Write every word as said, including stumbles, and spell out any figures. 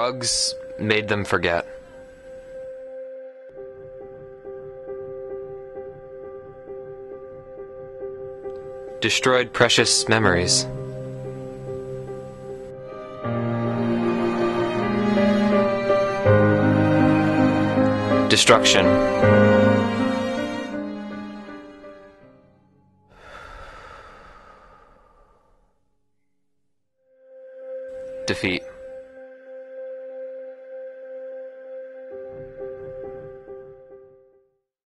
Drugs made them forget. Destroyed precious memories. Destruction. Defeat.